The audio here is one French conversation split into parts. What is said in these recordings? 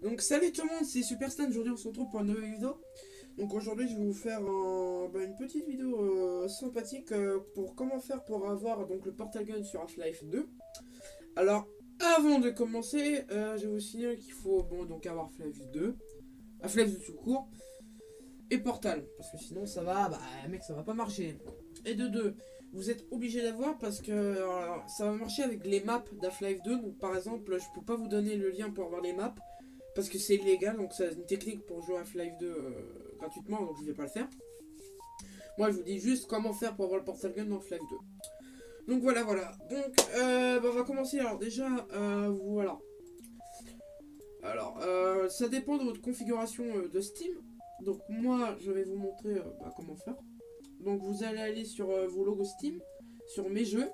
Donc salut tout le monde, c'est Superstan, aujourd'hui on se retrouve pour une nouvelle vidéo. Donc aujourd'hui je vais vous faire une petite vidéo sympathique pour comment faire pour avoir donc le Portal Gun sur Half-Life 2. Alors avant de commencer, je vais vous signaler qu'il faut donc avoir Half-Life 2 tout court, et Portal, parce que sinon ça va, mec ça va pas marcher. Et de deux, vous êtes obligé d'avoir parce que ça va marcher avec les maps d'Half-Life 2. Donc par exemple, je peux pas vous donner le lien pour avoir les maps parce que c'est illégal, donc c'est une technique pour jouer à Half-Life 2 gratuitement, donc je vais pas le faire. Moi je vous dis juste comment faire pour avoir le Portal Gun dans Half-Life 2. Donc voilà. Donc on va commencer. Alors déjà, voilà. Alors ça dépend de votre configuration de Steam. Donc moi je vais vous montrer comment faire. Donc vous allez aller sur vos logos Steam, sur mes jeux.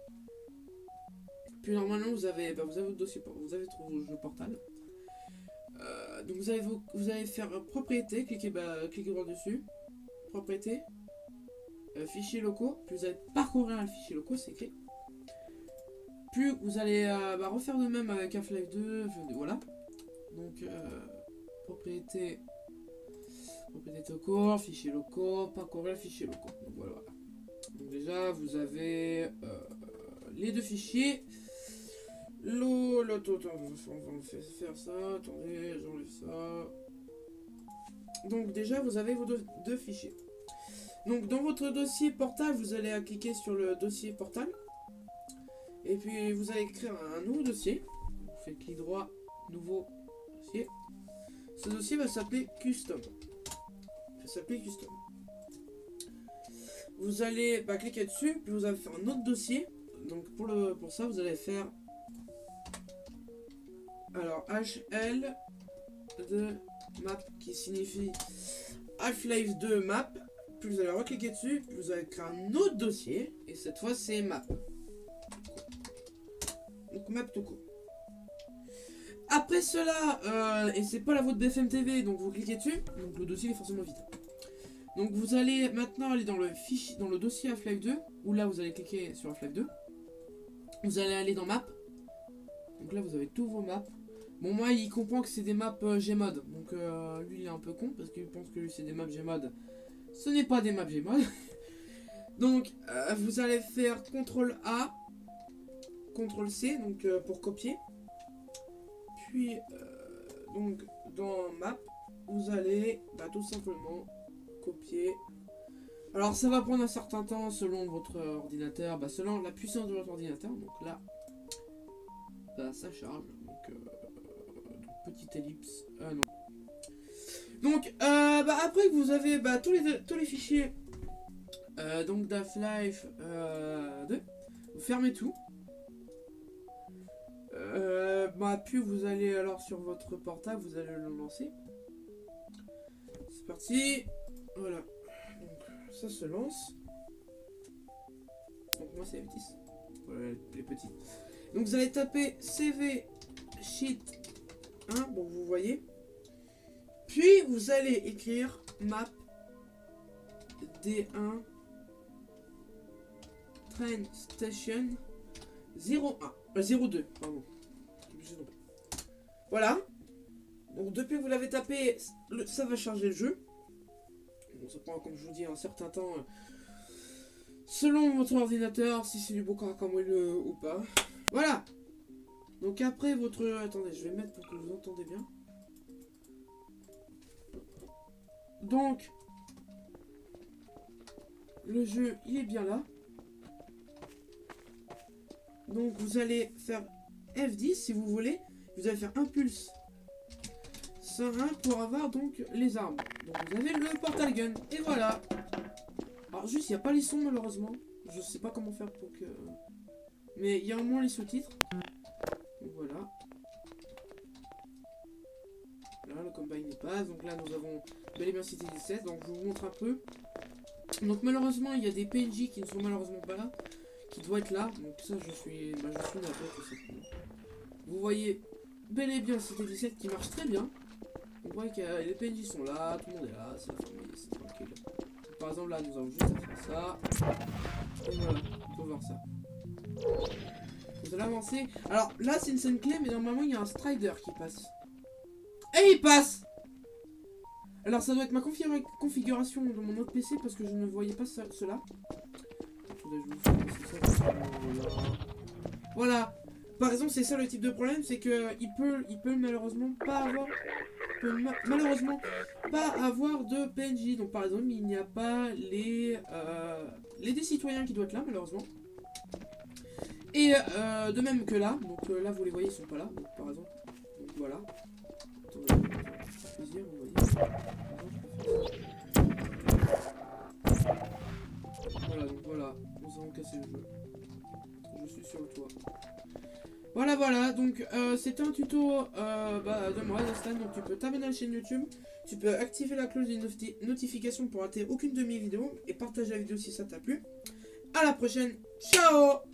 Puis normalement vous avez votre dossier, vous avez trouvé vos jeux Portal. Donc vous allez faire propriété, cliquez droit dessus, propriété, fichiers locaux, puis vous allez parcourir le fichier locaux, c'est écrit. Puis vous allez refaire de même avec Half-Life 2, voilà. Donc propriété locaux, fichiers locaux, parcourir fichiers locaux. Donc voilà. Donc déjà vous avez les deux fichiers. On va faire ça, attendez, j'enlève ça. Donc déjà vous avez vos deux fichiers. Donc dans votre dossier Portal, vous allez cliquer sur le dossier Portal. Et puis vous allez créer un nouveau dossier. Vous faites clic droit, nouveau dossier. Ce dossier va s'appeler Custom. Vous allez cliquer dessus, puis vous allez faire un autre dossier. Donc pour ça vous allez faire HL de map qui signifie Half-Life 2 map. Puis vous allez recliquer dessus, puis vous allez créer un autre dossier, et cette fois c'est map. Donc map tout court. Après cela, et c'est pas la voix de BFM TV, donc vous cliquez dessus, donc le dossier est forcément vide. Donc vous allez maintenant aller dans le dossier Half-Life 2, où là vous allez cliquer sur Half-Life 2. Vous allez aller dans map. Donc là vous avez tous vos maps. Bon, moi il comprend que c'est des maps Gmod, donc lui il est un peu con parce qu'il pense que lui c'est des maps Gmod. Ce n'est pas des maps Gmod. Donc vous allez faire CTRL A, CTRL C, donc pour copier. Puis donc dans map, vous allez tout simplement copier. Alors ça va prendre un certain temps selon votre ordinateur, selon la puissance de votre ordinateur. Donc là, ça charge. Donc petite ellipse. Non. Donc après que vous avez tous les fichiers donc d'Half-Life 2, vous fermez tout. Puis vous allez alors sur votre portable, vous allez le lancer. C'est parti. Voilà. Donc ça se lance. Donc moi c'est F10. Voilà les petits. Donc vous allez taper CV sheet 1, bon vous voyez. Puis vous allez écrire map D1 train station 02, pardon. Voilà. Donc depuis que vous l'avez tapé, ça va charger le jeu. Bon, ça prend, comme je vous dis, un certain temps selon votre ordinateur, si c'est du bon caracamoile ou pas. Voilà. Donc après votre... Attendez, je vais mettre pour que vous entendez bien. Donc, le jeu, il est bien là. Donc vous allez faire F10 si vous voulez. Vous allez faire impulse 101 pour avoir donc les armes. Donc vous avez le Portal Gun. Et voilà. Alors juste, il n'y a pas les sons malheureusement. Je sais pas comment faire pour que... Mais il y a au moins les sous-titres. Donc voilà. Là, le combine n'est pas. Donc là, nous avons bel et bien Cité 17. Donc je vous montre un peu. Donc malheureusement, il y a des PNJ qui ne sont malheureusement pas là. Qui doivent être là. Donc ça, je suis navré tout simplement. Vous voyez bel et bien Cité 17 qui marche très bien. On voit que les PNJ sont là. Tout le monde est là. C'est la famille. C'est tranquille. Donc, par exemple, là, nous avons juste à faire ça. Et voilà. On peut voir ça. Vous allez avancer. Alors là, c'est une scène clé, mais normalement, il y a un strider qui passe. Et il passe. Alors ça doit être ma configuration de mon autre PC parce que je ne voyais pas cela. Attendez, je vais vous faire passer ça. Voilà. Par exemple, c'est ça le type de problème, c'est que il peut malheureusement pas avoir, malheureusement pas avoir de PNJ. Donc par exemple, il n'y a pas les des citoyens qui doivent être là, malheureusement. Et de même que là, donc là vous les voyez, ils sont pas là, donc, par exemple. Donc voilà. Attendez, plaisir, vous voyez. Voilà, donc voilà, nous avons cassé le jeu. Je suis sur le toit. Voilà, voilà, donc c'était un tuto de moi, Zastan. Donc tu peux t'abonner à la chaîne YouTube, tu peux activer la cloche des notifications pour rater aucune de mes vidéos et partager la vidéo si ça t'a plu. À la prochaine, ciao!